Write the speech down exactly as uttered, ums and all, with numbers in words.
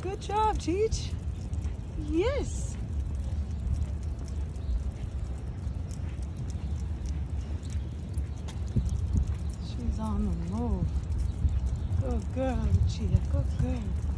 Good job, Cheech. Yes. She's on the move. Good girl, Chia. Good girl.